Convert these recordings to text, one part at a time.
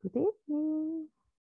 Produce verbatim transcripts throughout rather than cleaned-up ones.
Good evening.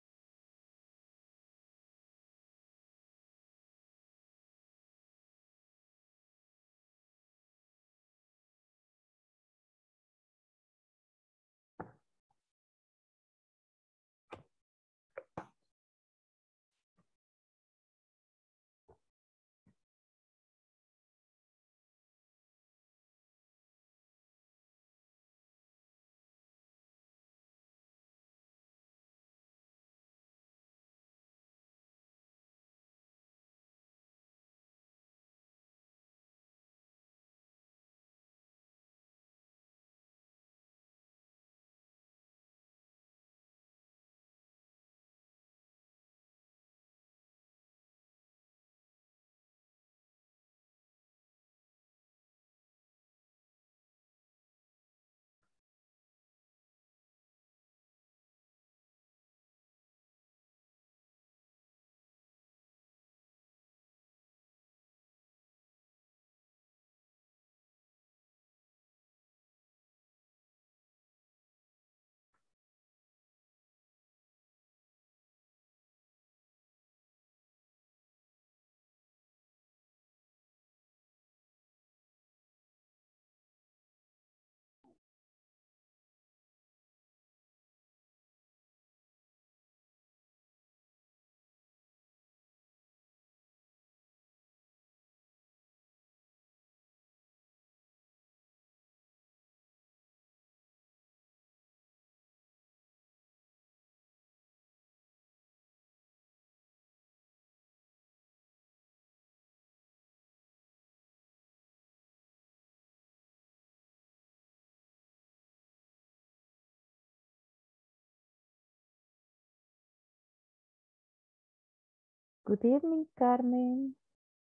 Good evening, Carmen.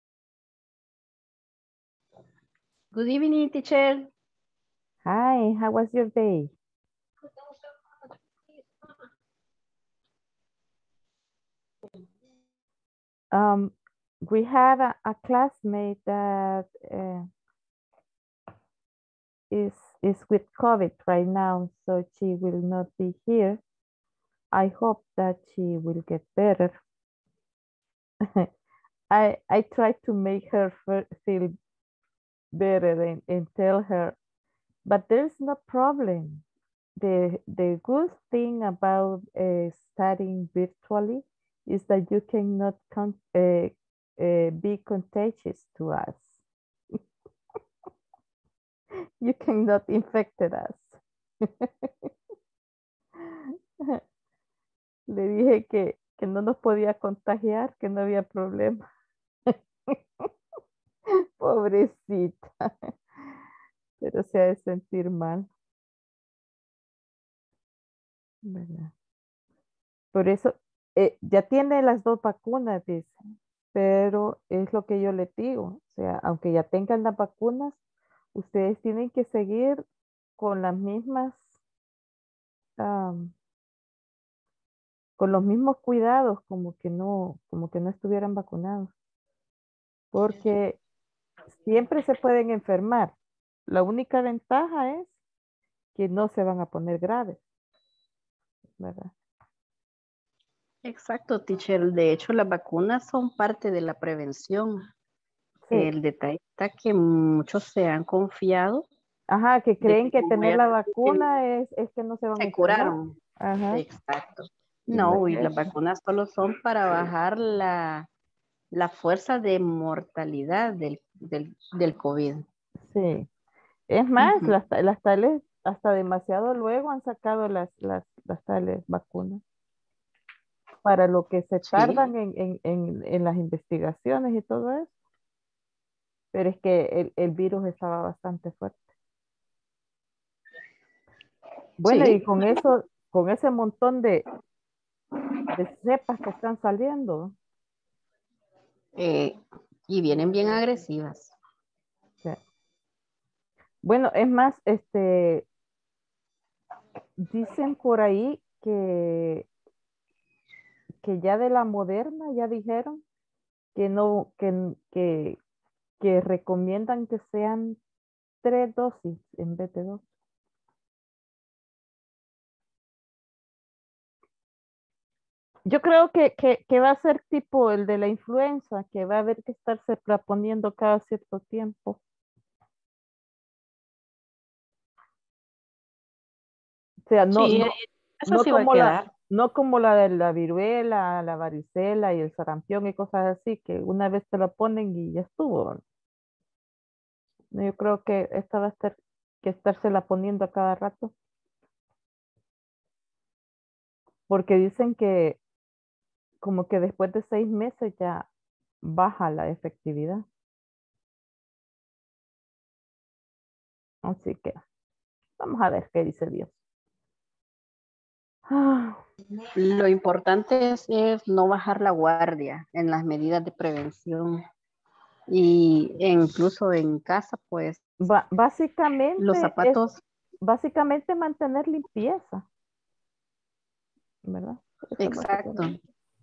Good evening, teacher. Hi, how was your day? Um, we have a, a classmate that uh, is is with COVID right now, so she will not be here. I hope that she will get better. I I try to make her fe- feel better and, and tell her, but there's no problem. The the good thing about uh, studying virtually is that you cannot con uh, uh, be contagious to us. You cannot infect us. Le dije que, que no nos podía contagiar, que no había problema. Pobrecita. Pero se ha de sentir mal, ¿verdad? Por eso, eh, ya tiene las dos vacunas, dice. Pero es lo que yo le digo. O sea, aunque ya tengan las vacunas, ustedes tienen que seguir con las mismas, am, con los mismos cuidados, como que no, como que no estuvieran vacunados. Porque siempre se pueden enfermar. La única ventaja es que no se van a poner graves, ¿verdad? Exacto, teacher. De hecho, las vacunas son parte de la prevención. Sí. El detalle está que muchos se han confiado Ajá, que de creen que que como tener ya la tienen- vacuna es, es que no se van a se enfermar. curaron. Ajá. Exacto. Y no es No, y las eso. vacunas solo son para bajar la, la fuerza de mortalidad del, del, del COVID. Sí. Es más, Ujú. las, ta- las tales, hasta demasiado luego han sacado las, las, las tales vacunas para lo que se Sí, tardan en, en, en, en las investigaciones y todo eso. Pero es que el, el virus estaba bastante fuerte. Bueno, y sí. con eso, con ese montón de, de cepas que están saliendo, Eh, y vienen bien agresivas. o sea, bueno, es más, este, dicen por ahí que, que ya de la Moderna ya dijeron que no, que, que, que recomiendan que sean tres dosis en vez de dos. Yo creo que, que, que va a ser tipo el de la influenza, que va a haber que estarse proponiendo cada cierto tiempo. O sea, no, Sí, no, eso no sí va a como la, quedar. no como la de la viruela, la varicela y el sarampión y cosas así, que una vez te lo ponen y ya estuvo. ¿Verdad? Yo creo que esta va a estar que estársela poniendo a cada rato, porque dicen que como que después de seis meses ya baja la efectividad. Así que vamos a ver qué dice Dios. Ah, Lo importante es, es no bajar la guardia en las medidas de prevención y e incluso en casa, pues ba- los básicamente es zapatos, básicamente mantener limpieza, ¿verdad? Eso es exacto. básicamente.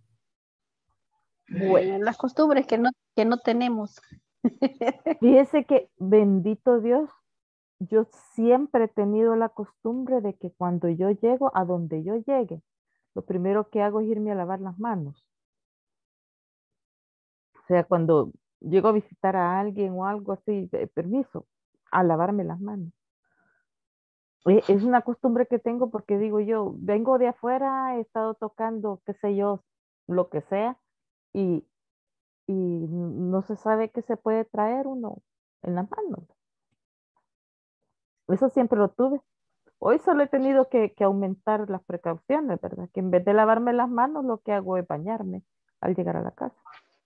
Bueno, Eh, las costumbres que no, que no tenemos. fíjese que bendito Dios, yo siempre he tenido la costumbre de que cuando yo llego a donde yo llegue, lo primero que hago es irme a lavar las manos. O sea, cuando llego a visitar a alguien o algo así, de permiso, a lavarme las manos. E- Es una costumbre que tengo porque digo yo, vengo de afuera, he estado tocando, qué sé yo, lo que sea, y, y no se sabe qué se puede traer uno en las manos. Eso siempre lo tuve. Hoy solo he tenido que, que aumentar las precauciones, ¿verdad? Que en vez de lavarme las manos, lo que hago es bañarme al llegar a la casa.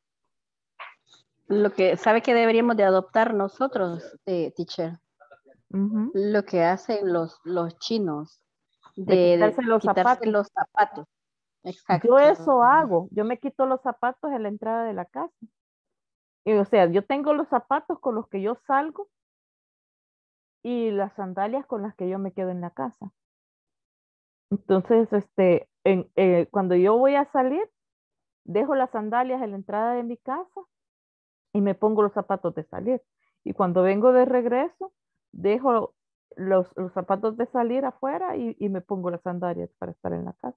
Lo que sabe que deberíamos de adoptar nosotros, eh, teacher, Ujú. lo que hacen los, los chinos, de, De quitarse de los quitarse zapatos. los zapatos. Yo Exacto. eso hago. Yo me quito los zapatos en la entrada de la casa. Y, o sea, yo tengo los zapatos con los que yo salgo y las sandalias con las que yo me quedo en la casa. Entonces, este, en, eh, cuando yo voy a salir, dejo las sandalias en la entrada de mi casa y me pongo los zapatos de salir. Y cuando vengo de regreso, dejo los, los zapatos de salir afuera y, y me pongo las sandalias para estar en la casa.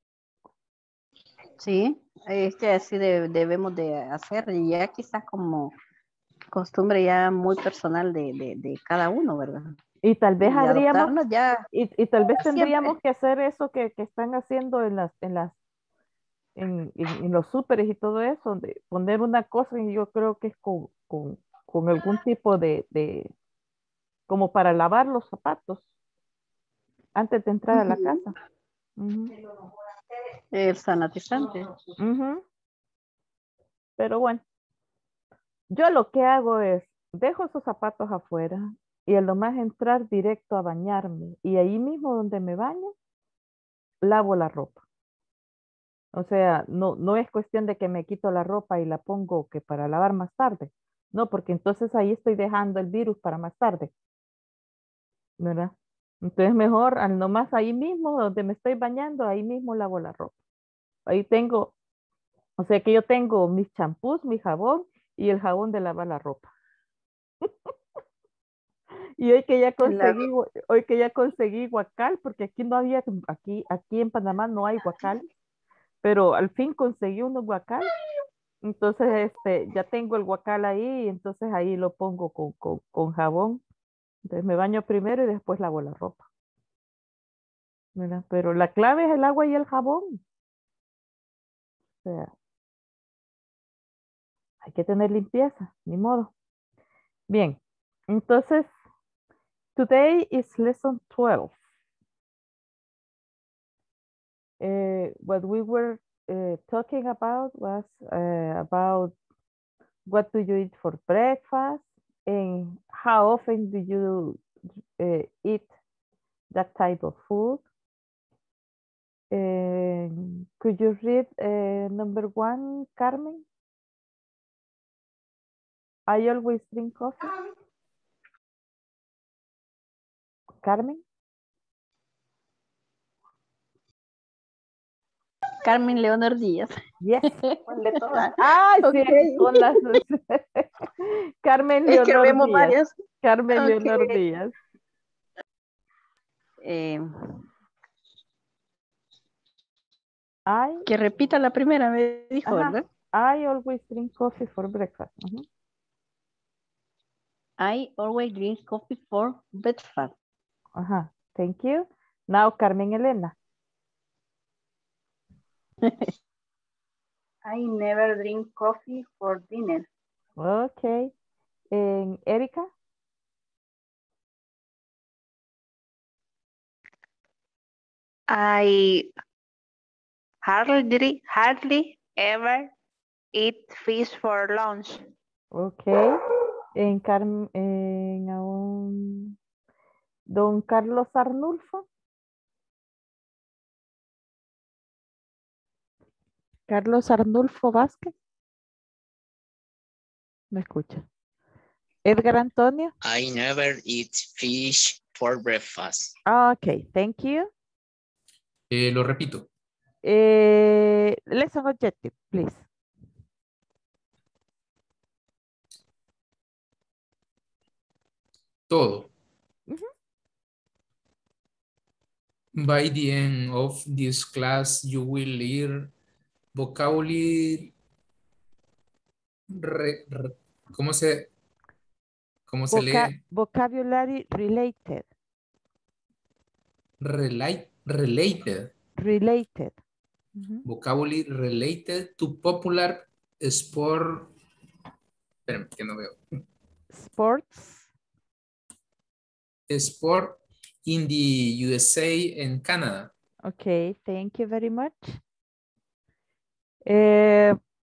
Sí, este así de- debemos de hacer, y ya quizás como costumbre ya muy personal de, de, de cada uno, ¿verdad? Y tal vez Y habríamos, adoptarnos ya y, y tal vez tendríamos siempre. que hacer eso que, que están haciendo en las, en las, en, en- en los súperes y todo eso, de poner una cosa y yo creo que es con, con, con algún tipo de, de, como para lavar los zapatos antes de entrar a la Ujú. casa. Ujú, El sanatizante. ujú. Pero bueno, yo lo que hago es, dejo esos zapatos afuera y a lo más entrar directo a bañarme y ahí mismo donde me baño, lavo la ropa. O sea, no, no es cuestión de que me quito la ropa y la pongo que para lavar más tarde. No, porque entonces ahí estoy dejando el virus para más tarde, ¿verdad? Entonces mejor, al nomás ahí mismo, donde me estoy bañando, ahí mismo lavo la ropa. Ahí tengo, o sea que yo tengo mis champús, mi jabón y el jabón de lavar la ropa. Y hoy que ya La- conseguí, gua- hoy que ya conseguí guacal, porque aquí no había, aquí, aquí en Panamá no hay guacal, pero al fin conseguí unos guacal. Entonces, este, ya tengo el guacal ahí, y entonces ahí lo pongo con, con, con jabón. Entonces me baño primero y después lavo la ropa, ¿verdad? Pero la clave es el agua y el jabón. O sea, hay que tener limpieza, ni modo. Bien, entonces, today is lesson twelve. Uh, what we were uh, talking about was uh, about what do you eat for breakfast and how often do you uh, eat that type of food. And could you read uh, number one, Carmen? I always drink coffee. Carmen? Carmen Leonor Díaz. Yes, ponle todas. Ay, sí, Ok, aquí son las. Carmen es que Leonor vemos Díaz. varias. Carmen Ok. Leonor Díaz. Eh, I, Que repita la primera, me dijo, ajá, ¿verdad? I always drink coffee for breakfast. Ujú. I always drink coffee for breakfast. Ajá, thank you. Now, Carmen Elena. I never drink coffee for dinner. Okay. En Erika. I hardly, hardly ever eat fish for lunch. Okay. En, Carm en um, Don Carlos Arnulfo. Carlos Arnulfo Vázquez. Me escucha. Edgar Antonio. I never eat fish for breakfast. Okay, thank you. Eh, lo repito. Eh, lesson objective, please. Todo. Ujú. By the end of this class, you will learn vocabulary. Re, re, ¿Cómo se, cómo se Voca lee? vocabulary related. Relate, related. Related. Ujú. Vocabulary related to popular sport. Espérame, que no veo. Sports. Sport in the U S A and Canada. Okay, thank you very much. Eh,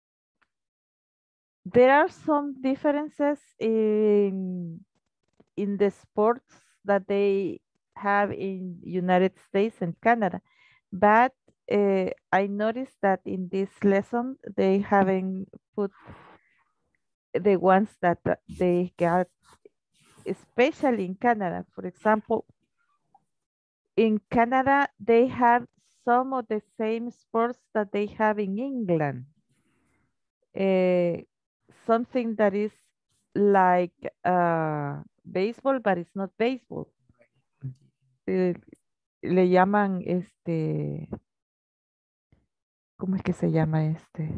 there are some differences in, in the sports that they have in United States and Canada, but uh, I noticed that in this lesson, they haven't put the ones that uh, they got, especially in Canada. For example, in Canada, they have some of the same sports that they have in England. Uh, something that is like uh, baseball, but it's not baseball. Eh, le llaman este, ¿cómo es que se llama este?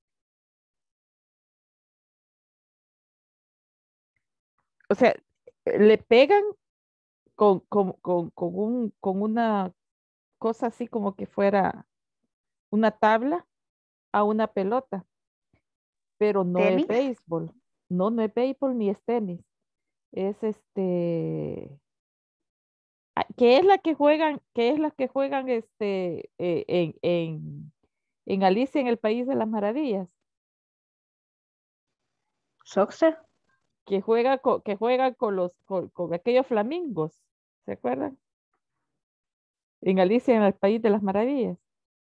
O sea, le pegan con, con, con, con un, con una cosa así como que fuera una tabla a una pelota, pero no es ¿Tenis? béisbol. No, no es béisbol ni es tenis. Es este, ah, ¿qué es la que juegan, qué es la que juegan este eh, en, en, en Alicia en el País de las Maravillas? ¿Soxer? Que juega con, que juegan con los con, con aquellos flamingos, ¿se acuerdan? En Alicia en el País de las Maravillas.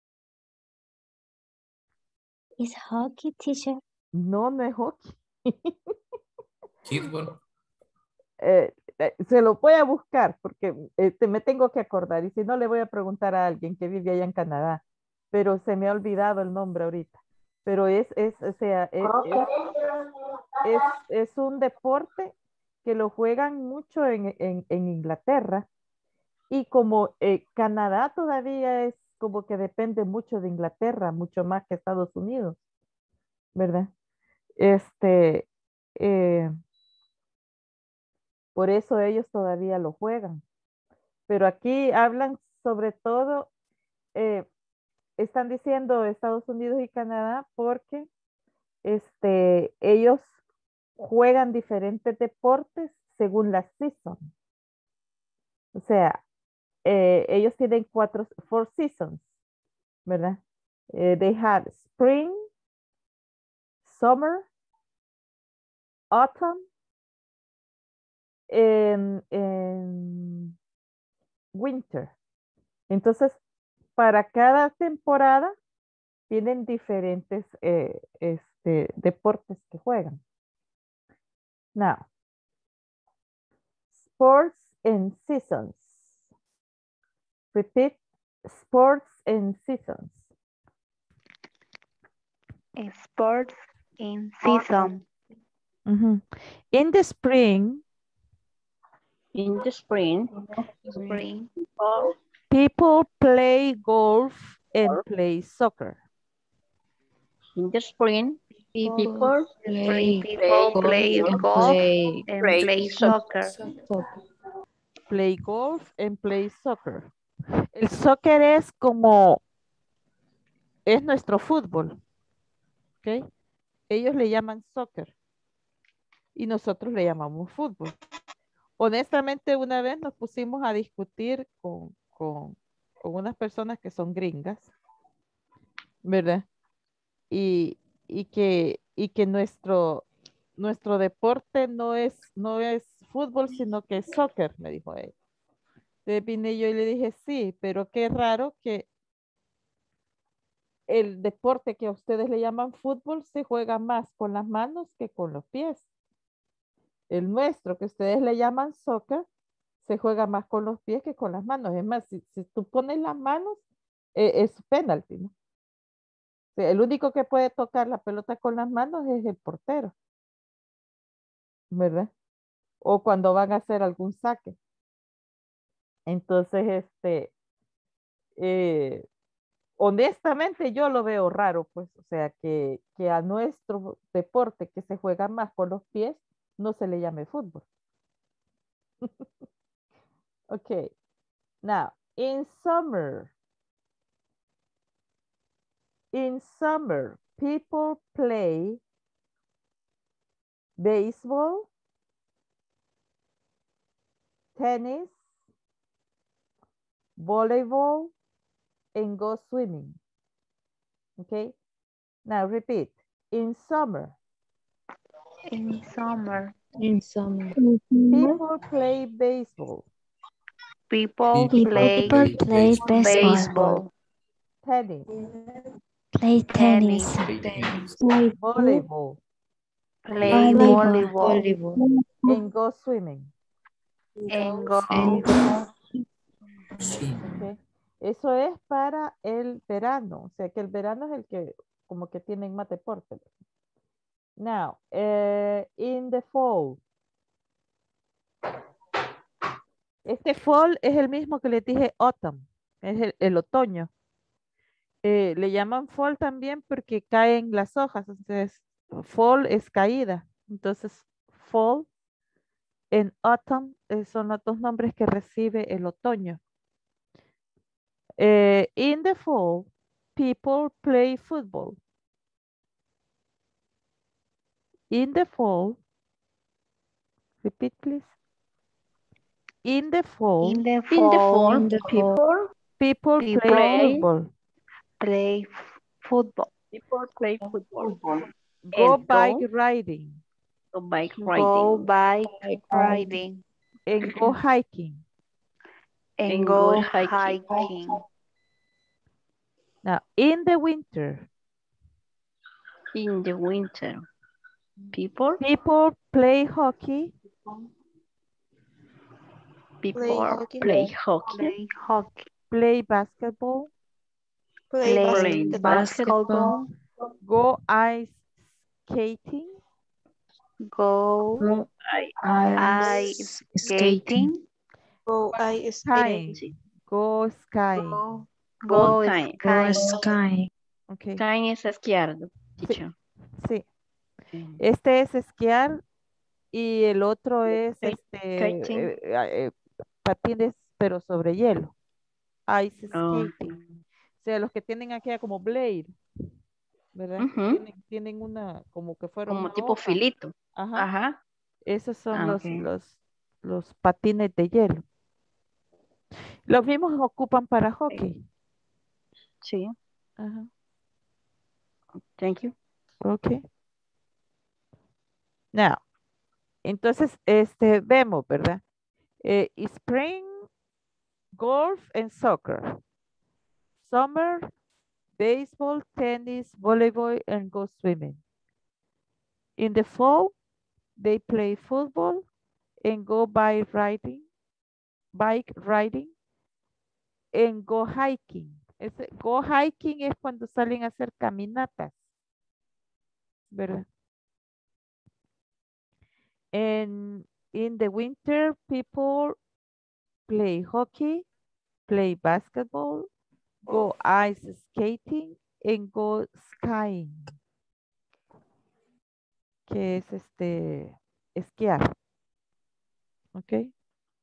Is hockey, teacher? No, no es hockey. Kickball. Eh, eh, se lo voy a buscar porque este, me tengo que acordar y si no le voy a preguntar a alguien que vive allá en Canadá, pero se me ha olvidado el nombre ahorita. Pero es, es, o sea, es, es, es, es un deporte que lo juegan mucho en, en, en Inglaterra y como eh, Canadá todavía es como que depende mucho de Inglaterra, mucho más que Estados Unidos, ¿verdad? Este, eh, por eso ellos todavía lo juegan. Pero aquí hablan sobre todo, eh, están diciendo Estados Unidos y Canadá porque este, ellos juegan diferentes deportes según la season. O sea, eh, ellos tienen cuatro, four seasons, ¿verdad? Eh, they have spring, summer, autumn, and, and winter. Entonces, para cada temporada tienen diferentes eh, este, deportes que juegan. Now, sports and seasons. Repeat, sports and seasons. Sports in season. Mm-hmm. In the spring, In the spring, Spring. people play golf and play soccer. In the spring, People people play People golf play and golf play and play play soccer. soccer. Play golf and play soccer. El soccer es como, es nuestro fútbol. ¿Ok? Ellos le llaman soccer. Y nosotros le llamamos fútbol. Honestamente, una vez nos pusimos a discutir con, con, con unas personas que son gringas, ¿verdad? Y, y que, y que nuestro, nuestro deporte no es, no es fútbol, sino que es soccer, me dijo ella. Entonces vine yo y le dije, sí, pero qué raro que el deporte que a ustedes le llaman fútbol se juega más con las manos que con los pies. El nuestro, que ustedes le llaman soccer, se juega más con los pies que con las manos. Es más, si, si tú pones las manos, eh, es penalti, ¿no? O sea, el único que puede tocar la pelota con las manos es el portero, ¿verdad? O cuando van a hacer algún saque. Entonces, este, eh, honestamente yo lo veo raro, pues, o sea, que, que a nuestro deporte que se juega más con los pies, no se le llame fútbol. Okay, now, in summer, in summer, people play baseball, tennis, volleyball, and go swimming. Okay, now repeat. In summer, In summer, in summer. people play baseball, people People play People play baseball, baseball, tennis, play tennis, tennis, tennis, volleyball, play volleyball, volleyball, and go swimming. and go and swim. Okay. Eso es para el verano, o sea que el verano es el que como que tienen más deporte. Now, eh, in the fall. Este fall es el mismo que les dije autumn, es el, el otoño. Eh, le llaman fall también porque caen las hojas, entonces fall es caída. Entonces fall en autumn eh, son los dos nombres que recibe el otoño. Eh, in the fall, people play football. In the fall, repeat please. In the fall, in the In the fall, fall, in the fall, people people play people play, football. play f- football, people play football. Go And bike go, riding go bike go riding. bike riding, and go hiking. and And go go hiking. hiking. Now, in the winter, In the winter, people, people play hockey people play hockey, Play hockey, play basketball, play play basketball, go ice skating, go go ice skating, Go ice skiing, skating. go skiing. go, Go go skiing. go skiing. sky, Okay, Skiing es esquiar, teacher. sí. Este es esquiar y el otro es Skate- este skating. eh, eh, patines pero sobre hielo. Ice Oh. skating. O sea, los que tienen aquí como blade, ¿verdad? Que Ujú. tienen, tienen una como que fuera Como una tipo hoja. filito. Ajá. Ajá. Esos son Ah, los, ok. los, los patines de hielo. Los mismos ocupan para hockey. Sí. Ajá. Thank you. Ok. Now, entonces, este, vemos, ¿verdad? Eh, spring, golf and soccer. Summer, baseball, tennis, volleyball, and go swimming. In the fall, they play football and go bike riding, bike riding, and go hiking. Ese, go hiking es cuando salen a hacer caminatas, ¿verdad? And in the winter, people play hockey, play basketball, go ice skating and go skiing. Que es este, esquiar. Okay.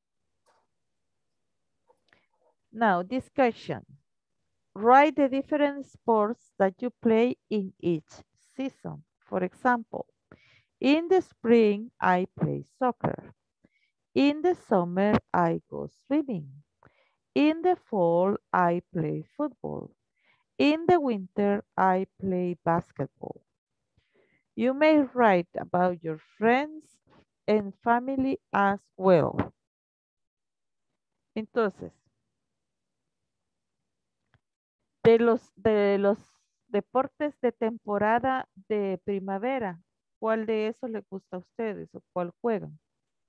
Now, discussion. Write the different sports that you play in each season. For example, in the spring, I play soccer. In the summer, I go swimming. In the fall, I play football. In the winter, I play basketball. You may write about your friends and family as well. Entonces, de los, de los deportes de temporada de primavera, ¿cuál de esos les gusta a ustedes o cuál juegan?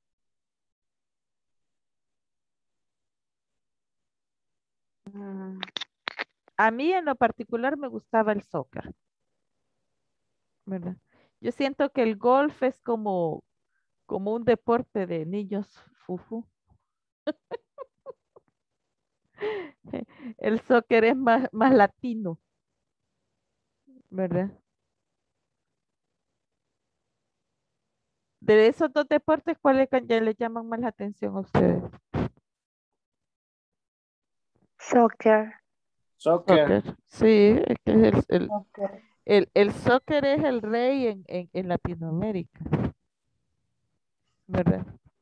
Mm, A mí en lo particular me gustaba el soccer, ¿verdad? Yo siento que el golf es como, como un deporte de niños fufu. El soccer es más, más latino, ¿verdad? De esos dos deportes, ¿cuáles ca- ya le llaman más la atención a ustedes? Soccer. Soccer. Soccer. Sí, es que el, el, Soccer. el- el soccer es el rey en, en, en Latinoamérica, ¿verdad?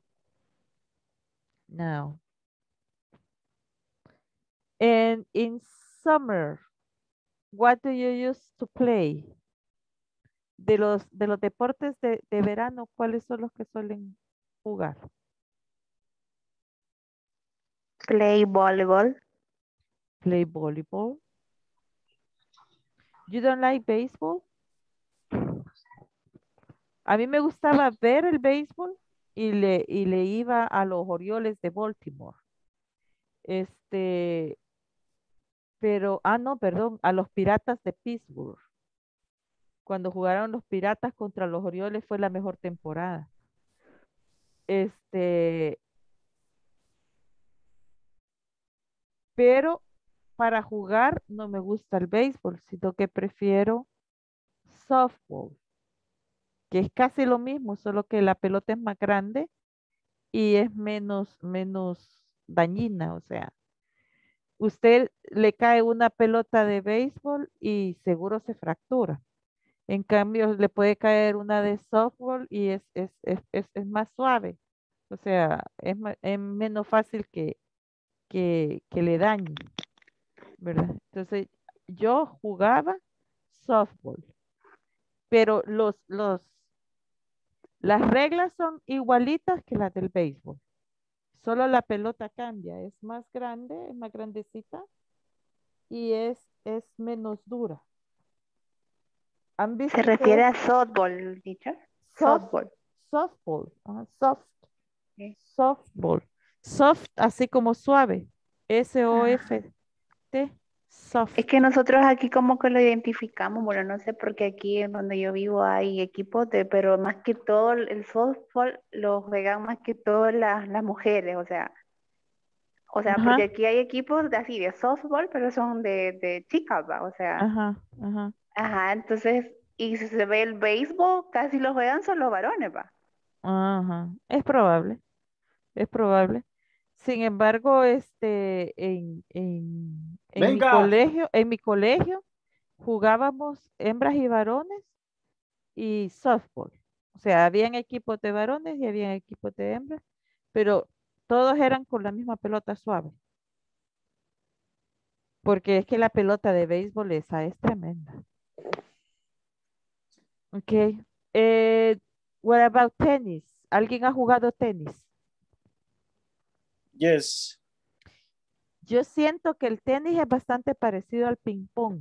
Now, and in summer, what do you use to play? De los, de los deportes de, de verano, ¿cuáles son los que suelen jugar? Play volleyball. Play volleyball. You don't like baseball? A mí me gustaba ver el béisbol y le, y le iba a los Orioles de Baltimore. Este, pero, ah, no, perdón, a los Piratas de Pittsburgh. Cuando jugaron los Piratas contra los Orioles fue la mejor temporada. Este, pero para jugar no me gusta el béisbol, sino que prefiero softball, que es casi lo mismo, solo que la pelota es más grande y es menos, menos dañina, o sea, usted le cae una pelota de béisbol y seguro se fractura. En cambio, le puede caer una de softball y es, es, es, es- es más suave. O sea, es, ma- es menos fácil que, que, que le dañe, ¿verdad? Entonces, yo jugaba softball, pero los, los, las reglas son igualitas que las del béisbol. Solo la pelota cambia, es más grande, es más grandecita y es, es menos dura. ¿Han visto Se refiere ustedes a softball, teacher. soft, Softball. softball? Ajá, soft, Sí. softball. Soft, así como suave. S O Ah, F T, soft. es que nosotros aquí como que lo identificamos, bueno, no sé porque aquí en donde yo vivo hay equipos de, pero más que todo el el softball lo juegan más que todo las, las mujeres, o sea, o sea, porque Ajá, aquí hay equipos de así de softball, pero son de, de chicas, ¿va? O sea, ajá, ajá, ajá, entonces, y si se ve el béisbol, casi lo juegan solo varones, ¿va? ajá. Es probable, es probable. Sin embargo, este, en, en, en mi Venga. colegio, en mi colegio jugábamos hembras y varones y softball. O sea, habían equipos de varones y habían equipos de hembras, pero todos eran con la misma pelota suave, porque es que la pelota de béisbol esa es tremenda. Ok. Eh, what about tenis? ¿Alguien ha jugado tenis? Yes. Yo siento que el tenis es bastante parecido al ping pong,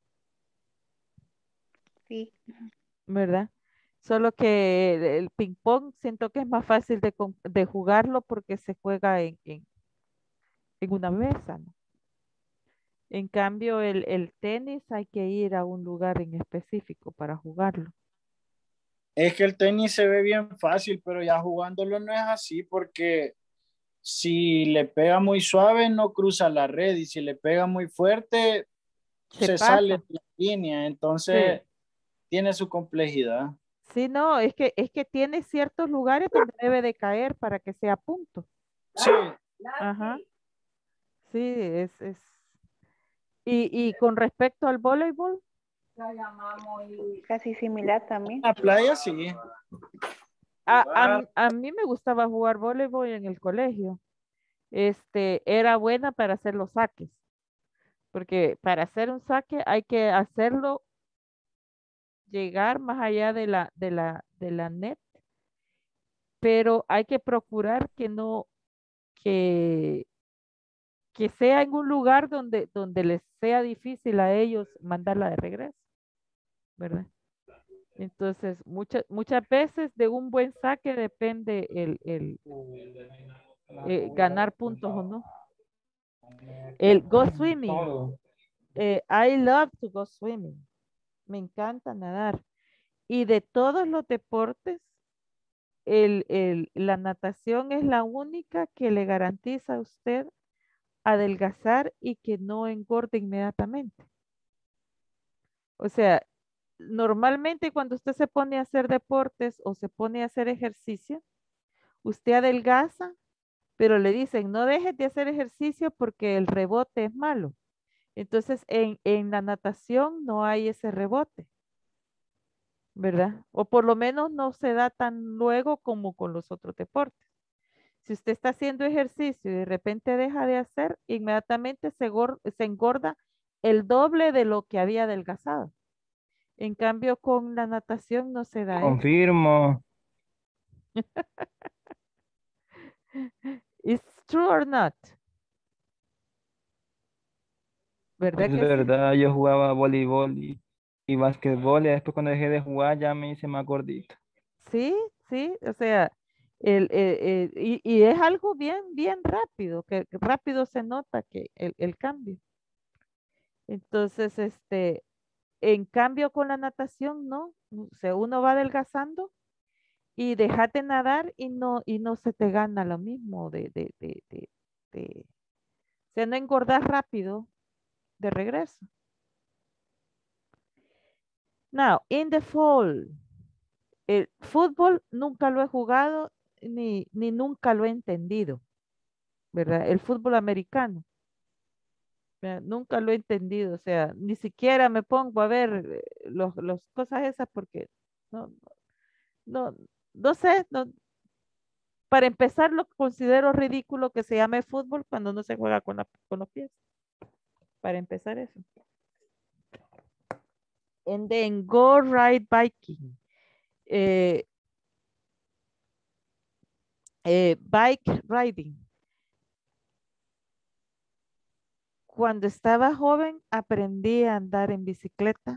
Sí. ¿verdad? Solo que el, el ping pong siento que es más fácil de, con- de jugarlo porque se juega en, en- en una mesa, ¿no? En cambio, el, el tenis hay que ir a un lugar en específico para jugarlo. Es que el tenis se ve bien fácil, pero ya jugándolo no es así porque si le pega muy suave no cruza la red y si le pega muy fuerte Se se pasa. sale de la línea, entonces Sí. tiene su complejidad. Sí, no, es que, es que tiene ciertos lugares donde debe de caer para que sea punto. Sí, Ajá. Sí, es, es. Y, y con respecto al voleibol, Casi similar también. en la playa sí. a, a- a mí me gustaba jugar voleibol en el colegio. Este, era buena para hacer los saques, porque para hacer un saque hay que hacerlo llegar más allá de la, de la, de la net, pero hay que procurar que no, que, que sea en un lugar donde, donde les sea difícil a ellos mandarla de regreso, ¿verdad? Entonces, muchas, muchas veces de un buen saque depende el, el eh, ganar puntos o no. El go swimming. eh, I love to go swimming. Me encanta nadar. Y de todos los deportes, el, el- la natación es la única que le garantiza a usted adelgazar y que no engorde inmediatamente. O sea, normalmente cuando usted se pone a hacer deportes o se pone a hacer ejercicio, usted adelgaza, pero le dicen, no dejes de hacer ejercicio porque el rebote es malo. Entonces, en, en la natación no hay ese rebote, ¿verdad? O por lo menos no se da tan luego como con los otros deportes. Si usted está haciendo ejercicio y de repente deja de hacer, inmediatamente se, gor- se engorda el doble de lo que había adelgazado. En cambio, con la natación no se da eso. Confirmo. ¿Is true or not? ¿Verdad Es que sí? verdad, yo jugaba voleibol y, y basquetbol y después cuando dejé de jugar ya me hice más gordito. Sí, sí, o sea, el, eh, eh, y, y es algo bien, bien rápido, que que rápido se nota que el, el cambio. Entonces, este, en cambio con la natación, no, o sea, uno va adelgazando y déjate nadar y no, y no se te gana lo mismo de, de, de, de, de- o sea, no engordas rápido de regreso. Now, in the fall, el fútbol nunca lo he jugado ni, ni nunca lo he entendido, ¿verdad? El fútbol americano, ¿verdad? Nunca lo he entendido, o sea, ni siquiera me pongo a ver eh, los, los cosas esas porque no, no, no sé, no, para empezar lo considero ridículo que se llame fútbol cuando no se juega con, la- con los pies. Para empezar eso. And then go ride biking. Eh, eh, bike riding. Cuando estaba joven aprendí a andar en bicicleta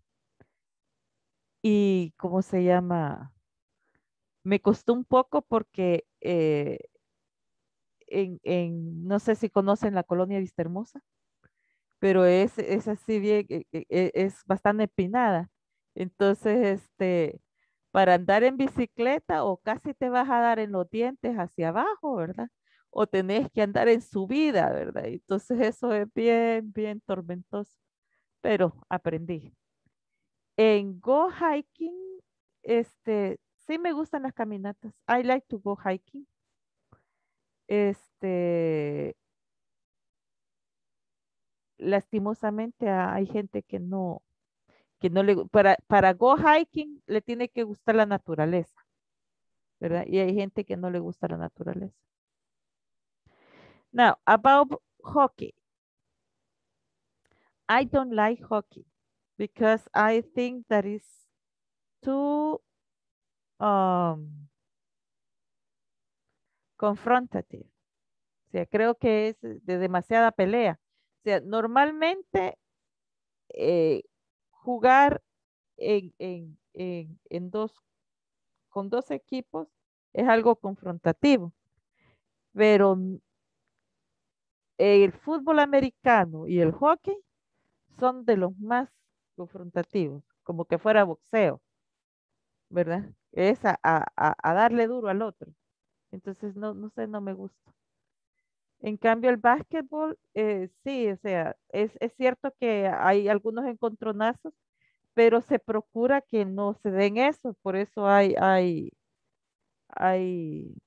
y, ¿cómo se llama? Me costó un poco porque eh, en, en- no sé si conocen la colonia Vista Hermosa, pero es, es así bien, e- e- e- es bastante empinada. Entonces, este, para andar en bicicleta o casi te vas a dar en los dientes hacia abajo, ¿verdad? O tenés que andar en subida, ¿verdad? Entonces eso es bien, bien tormentoso, pero aprendí. En go hiking, este, sí me gustan las caminatas. I like to go hiking. Este, lastimosamente a- hay gente que no, que no le, gu- para, para go hiking le tiene que gustar la naturaleza, ¿verdad? Y hay gente que no le gusta la naturaleza. Now, about hockey. I don't like hockey because I think that is too um, confrontative. O sea, creo que es de demasiada pelea. O sea, normalmente eh, jugar en, en, en, en dos, con dos equipos es algo confrontativo, pero n- el fútbol americano y el hockey son de los más confrontativos, como que fuera boxeo, ¿verdad? Es a, a- a- a darle duro al otro. Entonces, no, no sé, no me gusta. En cambio, el básquetbol, eh, sí, o sea, es, es cierto que hay algunos encontronazos, pero se procura que no se den eso, por eso hay, hay, hay,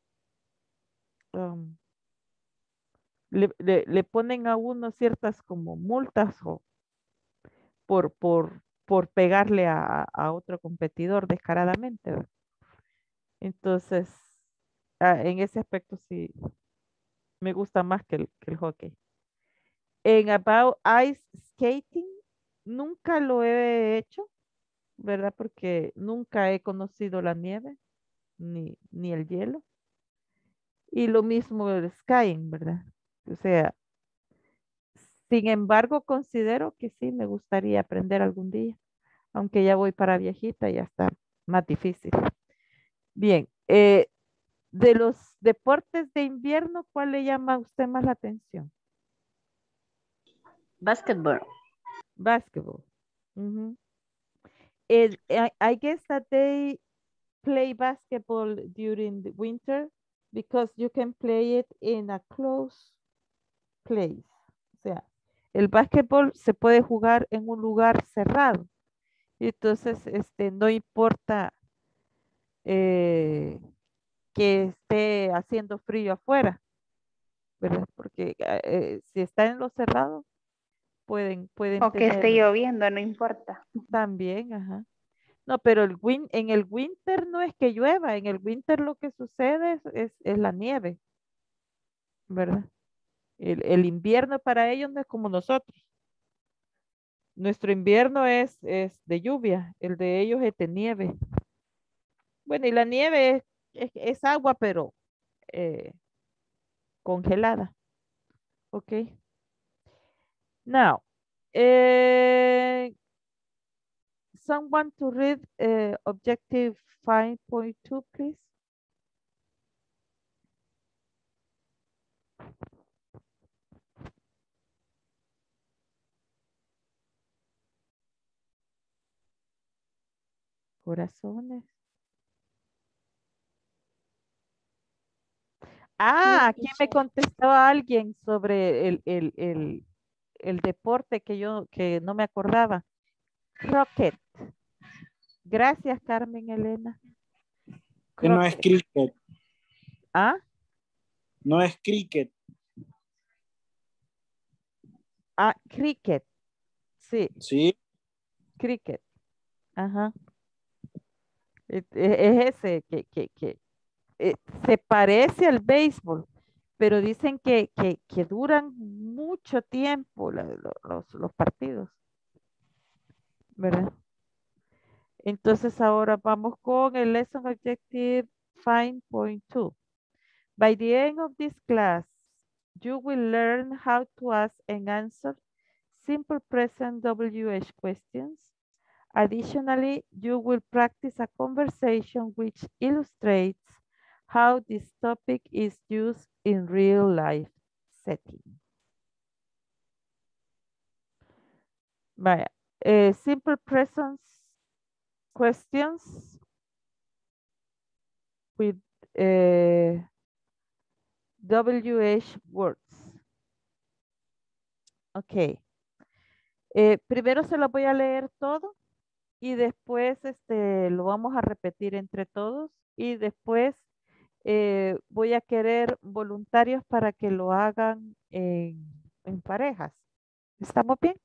um, le, le- le ponen a uno ciertas como multas o por, por, por pegarle a, a otro competidor descaradamente, ¿verdad? Entonces, ah, en ese aspecto sí me gusta más que el, que el hockey. En About Ice Skating, nunca lo he hecho, ¿verdad? Porque nunca he conocido la nieve ni, ni el hielo. Y lo mismo el skiing, ¿verdad? O sea, sin embargo, considero que sí me gustaría aprender algún día, aunque ya voy para viejita, ya está más difícil. Bien, eh, de los deportes de invierno, ¿cuál le llama a usted más la atención? Basketball. Basketball. Mhm. It, I, I guess that they play basketball during the winter because you can play it in a closed place. O sea, el básquetbol se puede jugar en un lugar cerrado. Entonces, este, no importa eh, que esté haciendo frío afuera, ¿verdad? Porque ah, eh, si está en lo cerrado, pueden, pueden O que esté tener lloviendo, no importa. también, ajá. No, pero el win, en el winter no es que llueva, en el winter lo que sucede es, es, es la nieve, ¿verdad? El, el invierno para ellos no es como nosotros. Nuestro invierno es, es de lluvia, el de ellos es de nieve. Bueno, y la nieve es, es- es agua, pero eh, congelada. Ok. Now, eh, someone to read eh, objective five point two, please. Corazones. Ah, aquí me contestaba alguien sobre el, el, el, el deporte que yo que no me acordaba. Croquet. Gracias, Carmen Elena. Que no es Croquet. cricket. ¿Ah? No es cricket. Ah, cricket. Sí, Sí. cricket. Ajá. Es, es ese que, que, que eh, se parece al béisbol, pero dicen que, que, que duran mucho tiempo la- lo- los, los partidos, ¿verdad? Entonces ahora vamos con el Lesson Objective five point two. By the end of this class, you will learn how to ask and answer simple present W H questions. Additionally, you will practice a conversation which illustrates how this topic is used in real life setting. Vaya, eh, simple present questions with eh, W H words. Ok. Eh, primero se lo voy a leer todo y después este, lo vamos a repetir entre todos y después eh, voy a querer voluntarios para que lo hagan en, en parejas. ¿Estamos bien?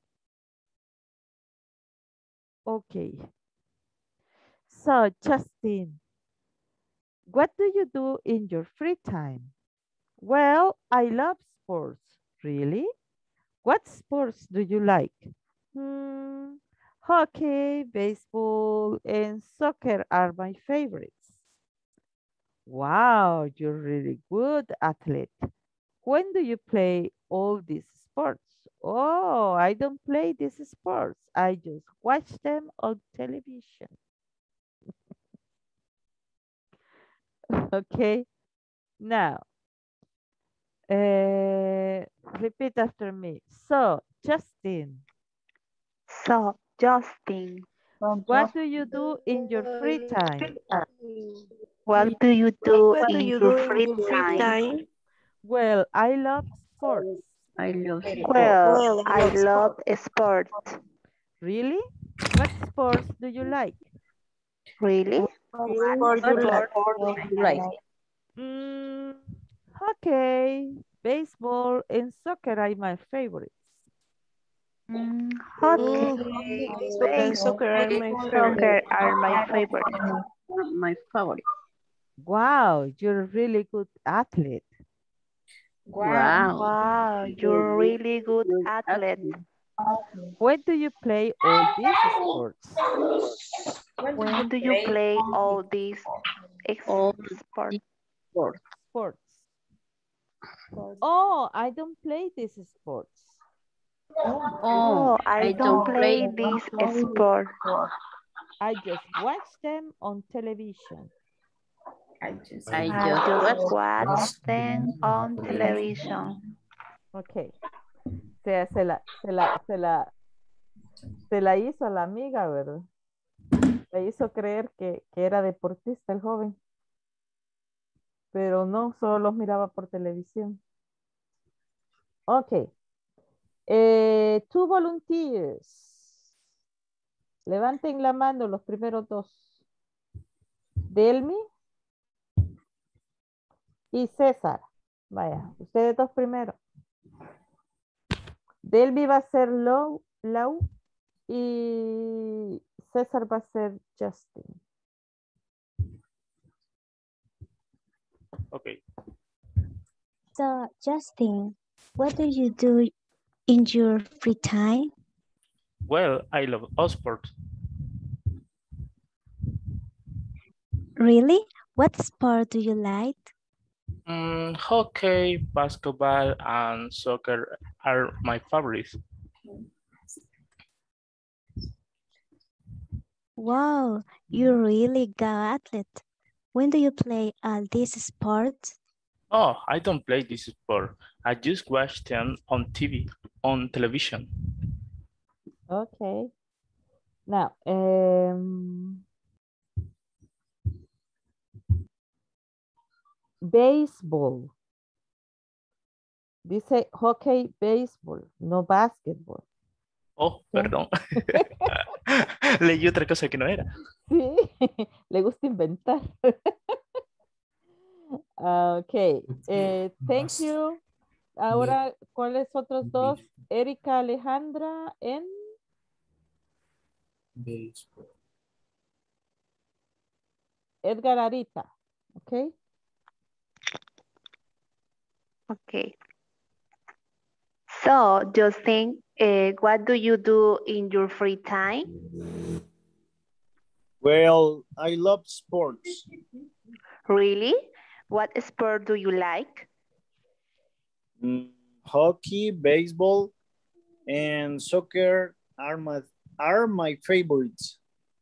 Ok. So, Justin, what do you do in your free time? Well, I love sports. Really? What sports do you like? Hmm, hockey, baseball, and soccer are my favorites. Wow, you're really good athlete. When do you play all these sports? Oh, I don't play these sports. I just watch them on television. Okay, now, uh, repeat after me. So, Justin, So, Justin, what do you do in your free time? what do you do What do in you your do in free your free time? time? Well, I love sports. I love sports. Well, Well, I love sport. Really? What sports do you like? Really? what What sport you like? sport do you like? Mm, hockey, baseball, and soccer are my favorites. Mm, hockey, Mm, baseball and baseball, soccer are my favorite. soccer are my favorite. My favorite. Wow, you're a really good athlete. Wow. Wow, you're really good Good athlete. When do you play all these sports? When do you play all these ex- All sports? sports. Sports. Oh, I don't play these sports. Oh, Oh, I I don't don't play play this sport. I just watch them on television. I I just just watch. watch them on television. Ok. O sea, se la, se la, se la, se la hizo a la amiga, ¿verdad? Le hizo creer que, que era deportista el joven. Pero no, solo los miraba por televisión. Ok. Eh, two volunteers. Levanten la mano los primeros dos. Delmi y César. Vaya, ustedes dos primero. Delmi va a ser Low, Lau y César va a ser Justin. Okay. So, Justin, what do you do in your free time? Well, I love all sports. Really? What sport do you like? Mm, hockey, basketball, and soccer are my favorites. Wow, you're really good athlete. When do you play all these sports? Oh, I don't play this sport. I just watch them on T V, on television. Okay. Now, um, baseball. Dice hockey, baseball, no basketball. Oh, perdón. Leí otra cosa que no era. Sí, le gusta inventar. Ok, eh, thank you. Ahora, ¿cuáles otros dos? Erika Alejandra en Baseball. Edgar Arita. Ok. Okay. So, Justin, uh, what do you do in your free time? Well, I love sports. Really? What sport do you like? Mm, hockey, baseball, and soccer are my, are my favorites.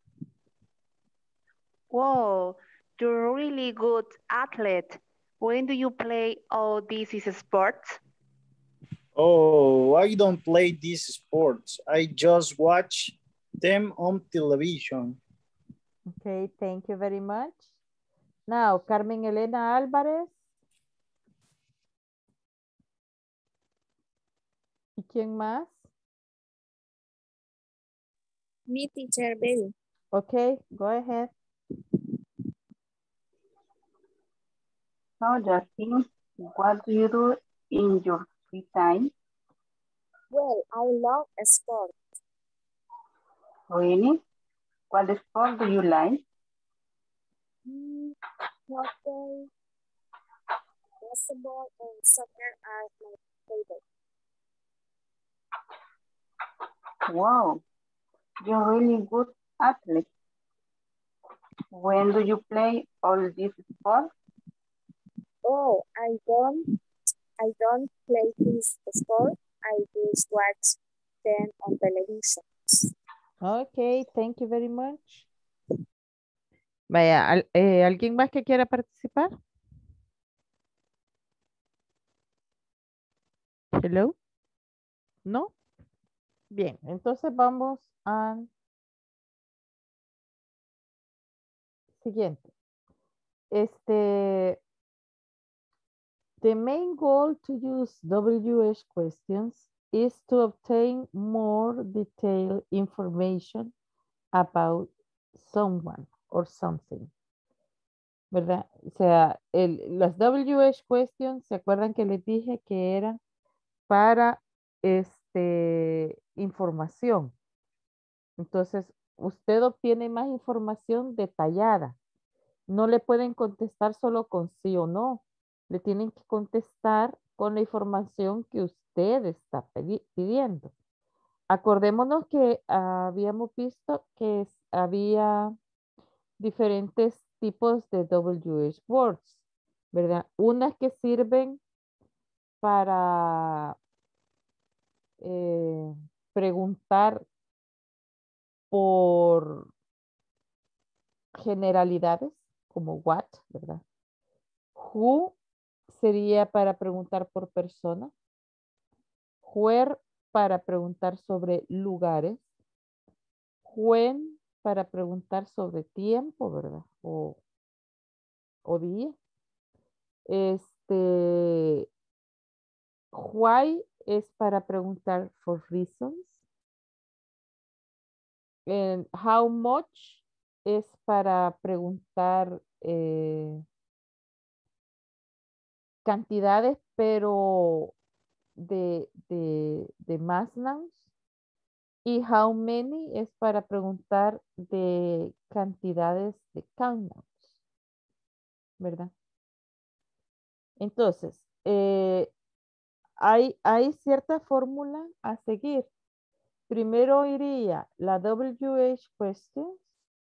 Whoa, you're a really good athlete. When do you play all these sports? Oh, I don't play these sports. I just watch them on television. Okay, thank you very much. Now, Carmen Elena Álvarez. ¿Y quién más? Me, teacher, baby. Okay, go ahead. So, Justin, what do you do in your free time? Well, I love sport. Really? What sport do you like? Mm, hockey, basketball, and soccer are my favorite. Wow, you're really good athlete. When do you play all these sports? Oh, I don't, I don't play this sport. I just watch them on television. Okay, thank you very much. Vaya, al- eh, ¿alguien más que quiera participar? Hello. ¿No? Bien, entonces vamos al siguiente. Este, The main goal to use W H questions is to obtain more detailed information about someone or something. ¿Verdad? O sea, el, las W H questions, ¿se acuerdan que les dije que eran para este, información? Entonces, usted obtiene más información detallada. No le pueden contestar solo con sí o no. Le tienen que contestar con la información que usted está pidiendo. Acordémonos que uh, habíamos visto que es, había diferentes tipos de W H words, ¿verdad? Unas que sirven para eh, preguntar por generalidades, como what, ¿verdad? Who sería para preguntar por persona. Where para preguntar sobre lugares. When para preguntar sobre tiempo, ¿verdad? O, o día. Este, why es para preguntar for reasons. And how much es para preguntar eh, cantidades, pero de, de, de más nouns. Y how many es para preguntar de cantidades de count nouns, ¿verdad? Entonces, eh, hay, hay cierta fórmula a seguir. Primero iría la W H questions.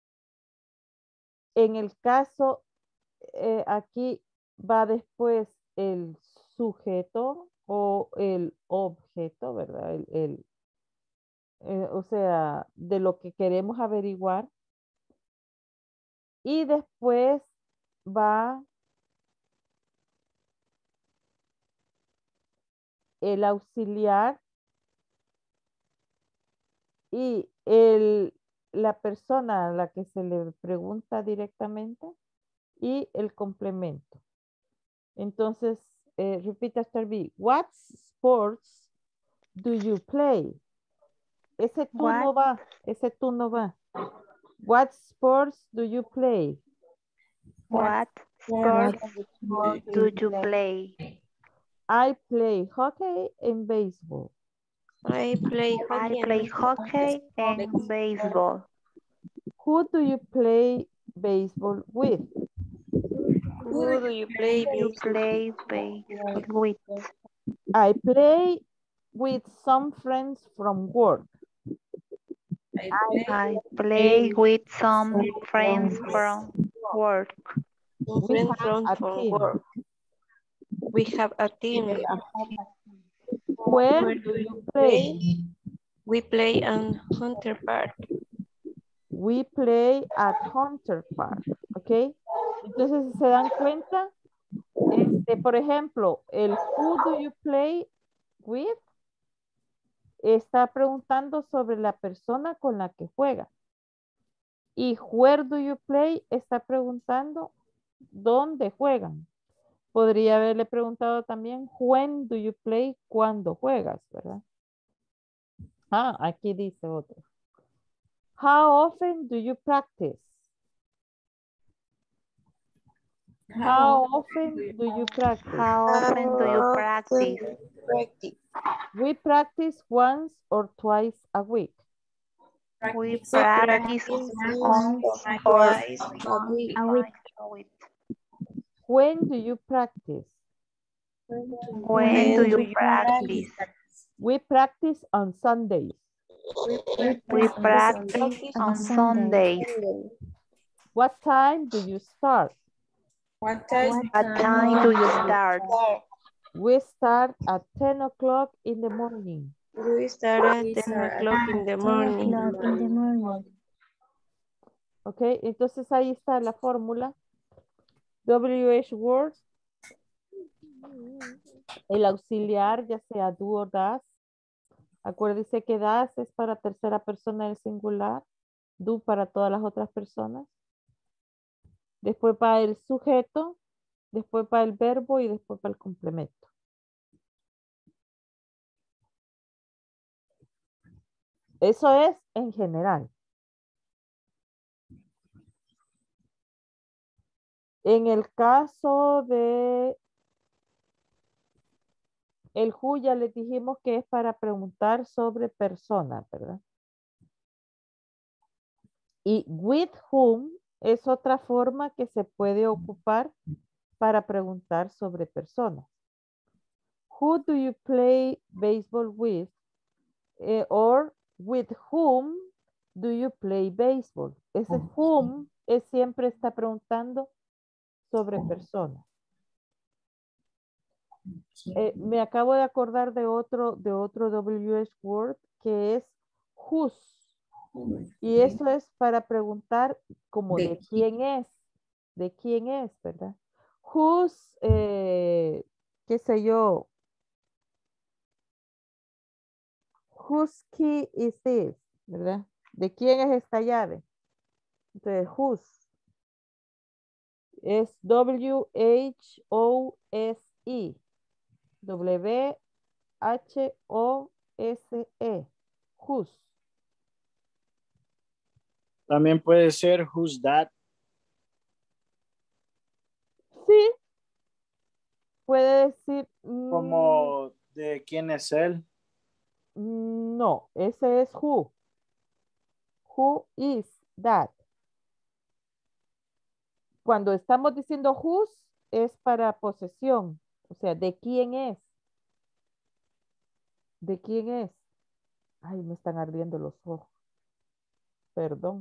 En el caso, eh, aquí va después el sujeto o el objeto, ¿verdad? El, el, eh, o sea, de lo que queremos averiguar. Y después va el auxiliar y el, la persona a la que se le pregunta directamente y el complemento. Entonces, eh, repeat after me. What sports do you play? Ese tú What? no va, ese tú no va. What sports do you play? What sports do you play? I play hockey and baseball. I play I hockey play and hockey and baseball. Who do you play baseball with? Who do you play You baseball? play baseball with. I play with some friends from work. I play with some friends from work. Some We friends have from, a from team. work. We have a team. Where do you play? We play on Hunter Park. We play at Hunter Park. ¿Ok? Entonces, si se dan cuenta, este, por ejemplo, el who do you play with está preguntando sobre la persona con la que juega. Y where do you play está preguntando dónde juegan. Podría haberle preguntado también when do you play, cuándo juegas, ¿verdad? Ah, aquí dice otro. How often do you practice? How often do you practice? How often do you practice? We practice once or twice a week. We practice once or a week. A week. When do you practice? When do you practice? We practice on Sundays. We practice on Sundays. What time do you start? What time? What time do you start? We start at ten o'clock in the morning. We start at ten o'clock in the morning. ten o'clock in the morning. Ok, entonces ahí está la fórmula. W H word. El auxiliar, ya sea do o das. Acuérdese que das es para tercera persona del singular. Do para todas las otras personas. Después va el sujeto después va el verbo y después va el complemento. Eso es en general. En el caso de el who ya les dijimos que es para preguntar sobre personas, ¿verdad? Y with whom es otra forma que se puede ocupar para preguntar sobre personas. Who do you play baseball with? Eh, or with whom do you play baseball? Ese whom es siempre está preguntando sobre personas. Eh, me acabo de acordar de otro, de otro W H word que es whose. Y eso es para preguntar como de, de quién es, de quién es, ¿verdad? Whose, eh, qué sé yo, whose key is this, ¿verdad? ¿De quién es esta llave? Entonces, whose es W H O S E. W H O S E. Whose. También puede ser who's that. Sí. Puede decir. Mm, Como de quién es él. No, ese es who. Who is that? Cuando estamos diciendo whose es para posesión. O sea, ¿de quién es? ¿De quién es? Ay, me están ardiendo los ojos. Perdón.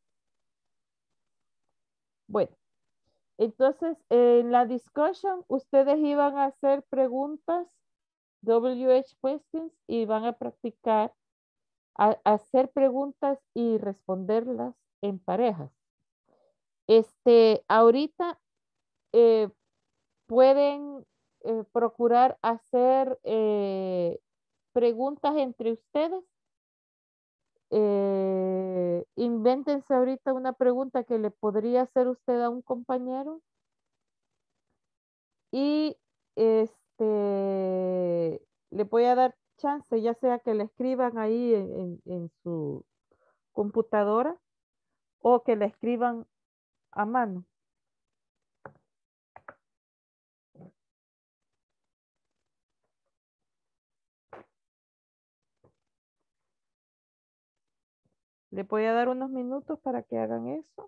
Bueno, entonces en la discussion ustedes iban a hacer preguntas, W H questions, y van a practicar a, a hacer preguntas y responderlas en parejas. Este, ahorita eh, pueden eh, procurar hacer eh, preguntas entre ustedes. Eh, invéntense ahorita una pregunta que le podría hacer usted a un compañero. Y este le voy a dar chance, ya sea que le escriban ahí en, en, en su computadora o que le escriban a mano. Le voy a dar unos minutos para que hagan eso.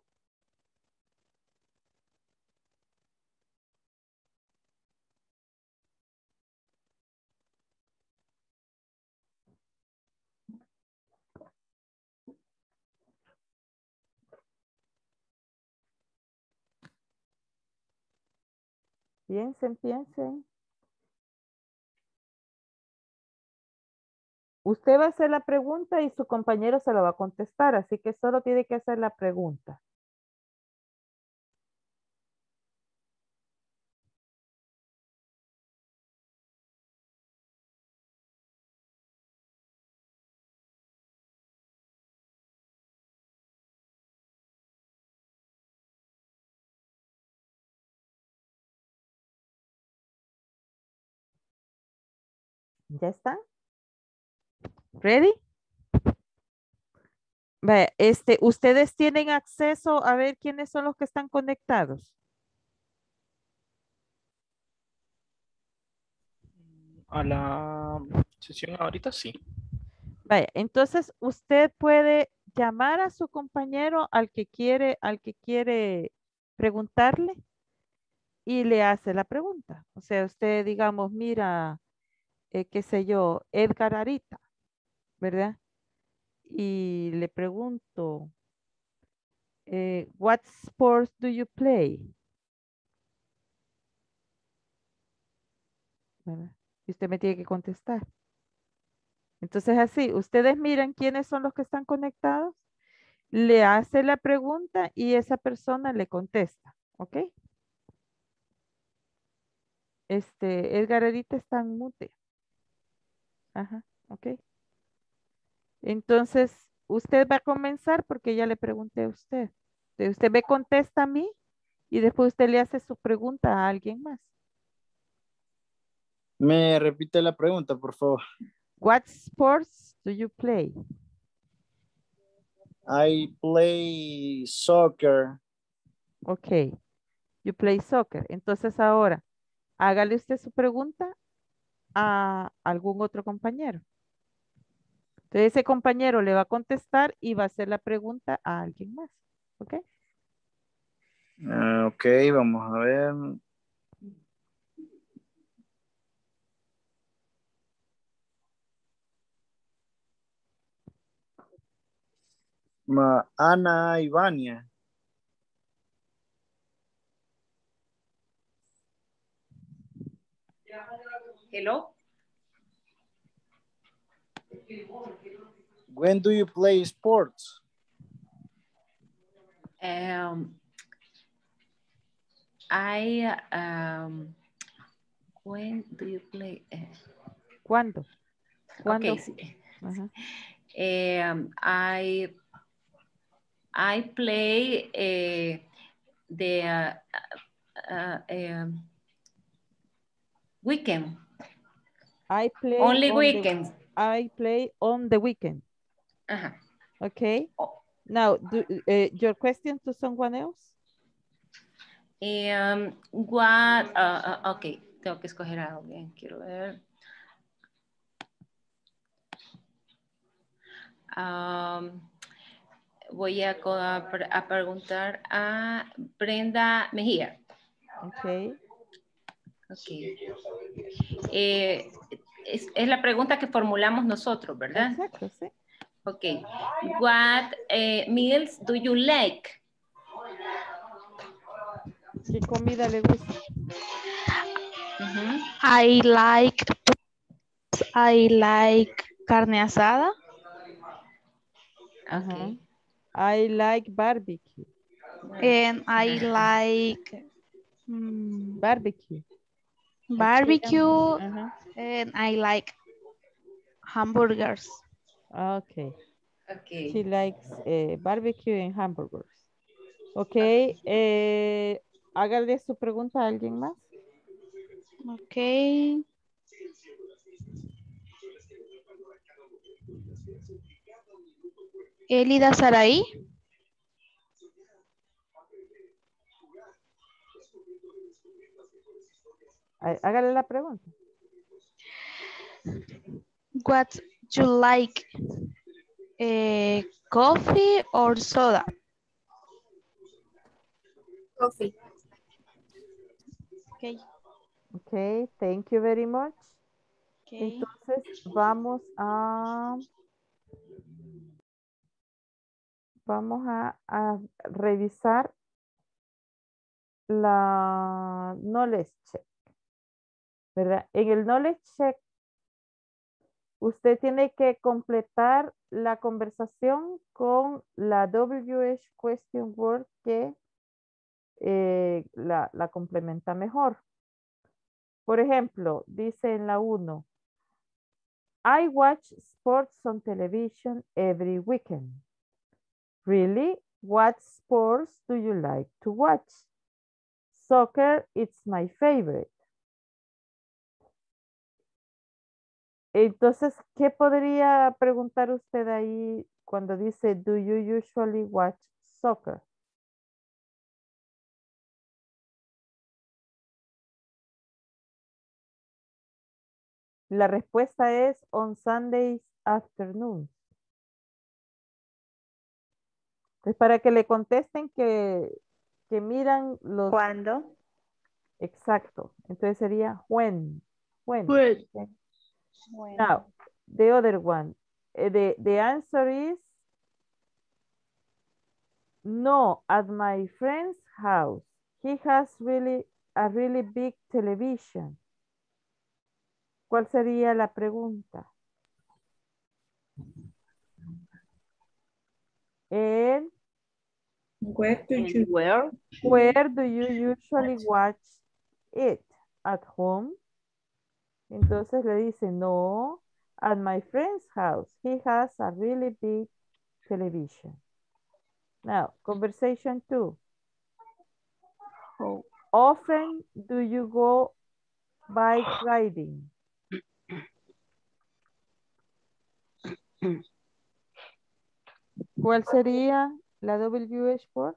Piensen, piensen. Usted va a hacer la pregunta y su compañero se la va a contestar, así que solo tiene que hacer la pregunta. ¿Ya están? ¿Ready? Vaya, este, ¿ustedes tienen acceso a ver quiénes son los que están conectados? A la sesión ahorita sí. Vaya, entonces usted puede llamar a su compañero al que quiere, al que quiere preguntarle y le hace la pregunta. O sea, usted digamos, mira, eh, qué sé yo, Edgar Arita, ¿verdad? Y le pregunto, eh, what sports do you play? ¿Verdad? Y usted me tiene que contestar. Entonces así, ustedes miran quiénes son los que están conectados, le hace la pregunta y esa persona le contesta, ¿ok? Este, Edgar ahorita está en mute. Ajá, ok. Entonces, usted va a comenzar porque ya le pregunté a usted. Entonces, usted me contesta a mí Y después usted le hace su pregunta a alguien más. Me repite la pregunta, por favor. What sports do you play? I play soccer. Ok. You play soccer. Entonces ahora, hágale usted su pregunta a algún otro compañero. Entonces ese compañero le va a contestar y va a hacer la pregunta a alguien más. ¿Ok? Ah, ok, vamos a ver. Ma- Ana Ivania. Hello. When do you play sports? Um, I, um, when do you play? eh, ¿Cuándo? ¿Cuándo? Okay, sí. Ajá. Um, I, I play eh, the uh, uh, um, weekend. I play Only on weekends. The, I play on the weekend. Ajá. Okay. Now, do, uh, your question to someone else? Um, what, uh, uh, ok, tengo que escoger a alguien, quiero ver. Um, voy a, co- a, pre- a preguntar a Brenda Mejía. Ok. Ok. Eh, es, es la pregunta que formulamos nosotros, ¿verdad? Exacto, sí. Ok. What eh, meals do you like? ¿Qué comida le gusta? Ujú. I like I like carne asada. Ajá. I like barbecue. And I like mm, Barbecue. barbecue. Ajá. And I like hamburgers. Okay. Okay. She likes eh, barbecue and hamburgers. Ok. Eh, hágale su pregunta a alguien más. Ok. Elida Saraí. Há- Hágale la pregunta. What you like? Eh, coffee or soda? Coffee. Okay. Ok, thank you very much. Okay. Entonces vamos a vamos a, a revisar la knowledge check, ¿verdad? En el knowledge check usted tiene que completar la conversación con la W H question word que eh, la, la complementa mejor. Por ejemplo, dice en la uno, I watch sports on television every weekend. Really? What sports do you like to watch? Soccer, it's my favorite. Entonces, ¿qué podría preguntar usted ahí cuando dice, do you usually watch soccer? La respuesta es on Sundays afternoon. Es para que le contesten que, que miran los... ¿Cuándo? Exacto. Entonces sería when. When. When. Okay. When. Now, the other one. Uh, the, the answer is no, at my friend's house. He has really a really big television. ¿Cuál sería la pregunta? And Where do you Where? where do you usually watch it? At home? Entonces le dice, no, at my friend's house. He has a really big television. Now, conversation two. How often do you go bike riding? ¿Cuál sería la W H word?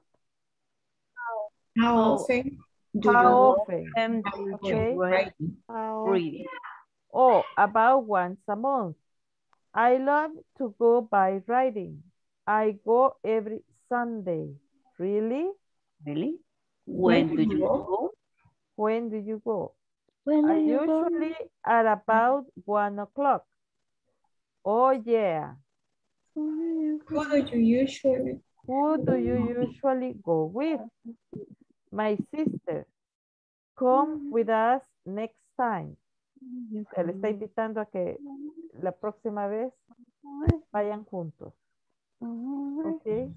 How often do How you often? Okay. ride? Reading. Oh, about once a month. I love to go bike riding. I go every Sunday. Really? Really? When When do you go? When do you go? When do I you go? usually at about one o'clock. Oh yeah. Who do you usually? Who do you usually go with? My sister. Come with us next time. Se le está invitando a que la próxima vez vayan juntos. Ok.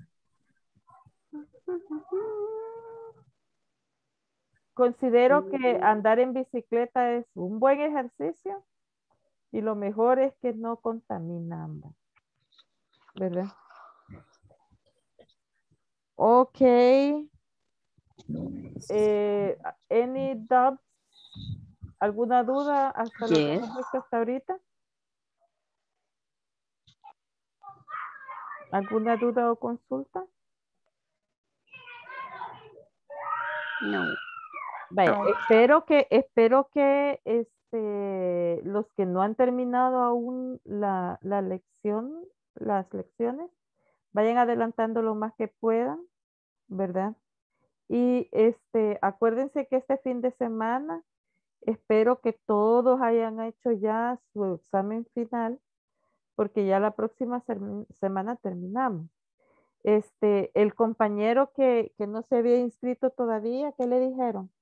Considero que andar en bicicleta es un buen ejercicio y lo mejor es que no contamina ambas. ¿Verdad? Ok. Eh, any doubts? ¿Alguna duda hasta lo que Yes. hemos visto hasta ahorita? ¿Alguna duda o consulta? No. Vaya, espero que, espero que este, los que no han terminado aún la, la lección, las lecciones, vayan adelantando lo más que puedan, ¿verdad? Y este, acuérdense que este fin de semana espero que todos hayan hecho ya su examen final, porque ya la próxima sem- semana terminamos. Este, el compañero que, que no se había inscrito todavía, ¿qué le dijeron?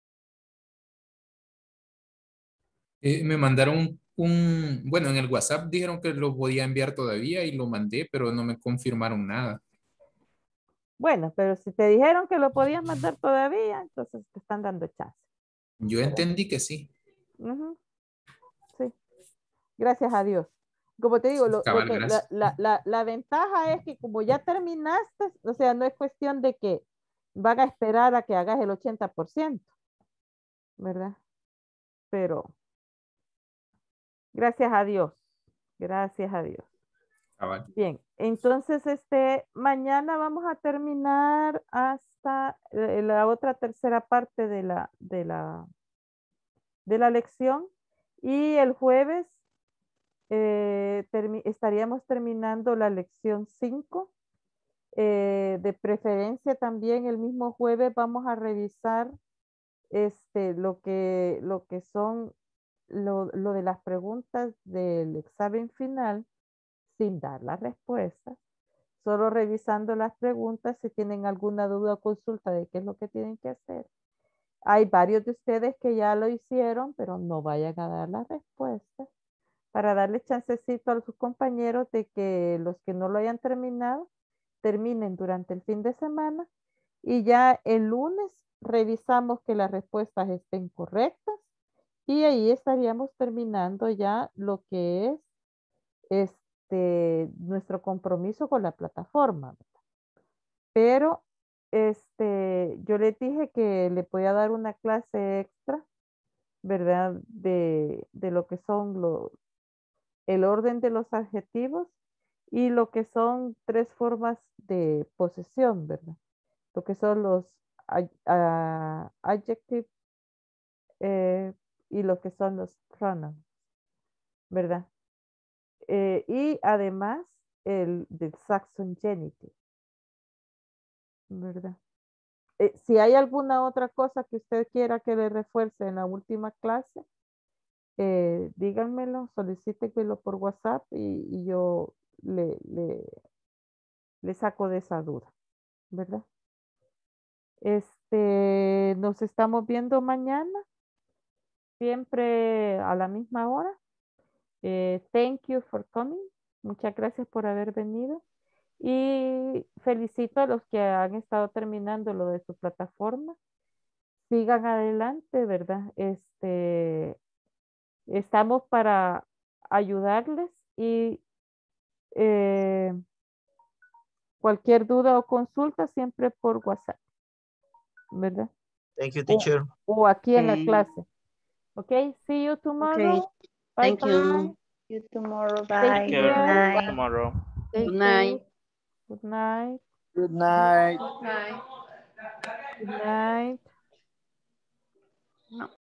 Eh, me mandaron un, un- bueno, en el WhatsApp dijeron que lo podía enviar todavía y lo mandé, pero no me confirmaron nada. Bueno, pero si te dijeron que lo podías mandar todavía, entonces te están dando chance. Yo entendí que sí. Ujú. Sí, gracias a Dios. Como te digo, lo, lo Cabal, que, la, gracias. la, la, la ventaja es que como ya terminaste, o sea, no es cuestión de que van a esperar a que hagas el ochenta por ciento, ¿verdad? Pero gracias a Dios, gracias a Dios. Cabal. Bien, entonces este, mañana vamos a terminar hasta eh, la otra tercera parte de la, de la, de la lección y el jueves eh, termi- estaríamos terminando la lección cinco. Eh, de preferencia también el mismo jueves vamos a revisar este, lo, que, lo que son lo, lo de las preguntas del examen final sin dar las respuestas, solo revisando las preguntas si tienen alguna duda o consulta de qué es lo que tienen que hacer. Hay varios de ustedes que ya lo hicieron, pero no vayan a dar las respuestas para darle chancecito a sus compañeros de que los que no lo hayan terminado, terminen durante el fin de semana y ya el lunes revisamos que las respuestas estén correctas y ahí estaríamos terminando ya lo que es este, nuestro compromiso con la plataforma. Pero este, yo les dije que le podía dar una clase extra, ¿verdad? De, de lo que son los, el orden de los adjetivos y lo que son tres formas de posesión, ¿verdad? Lo que son los ad- ah, adjectives eh, y lo que son los pronouns, ¿verdad? Eh, y además el del Saxon Genitive, ¿verdad? Eh, si hay alguna otra cosa que usted quiera que le refuerce en la última clase, eh, díganmelo, solicítenmelo por WhatsApp y, y yo le, le, le saco de esa duda, ¿verdad? Este, nos estamos viendo mañana, siempre a la misma hora. Eh, thank you for coming. Muchas gracias por haber venido. Y felicito a los que han estado terminando lo de su plataforma. Sigan adelante, ¿verdad? Este, estamos para ayudarles y eh, cualquier duda o consulta siempre por WhatsApp, ¿verdad? Thank you, O, teacher. o aquí en la Okay. clase. Okay, see you tomorrow. Okay. Bye Thank bye. you. See you tomorrow. Take Bye. Okay, Good care. night. tomorrow. Stay Good night. safe. Good night. Good night. Bye. Good night.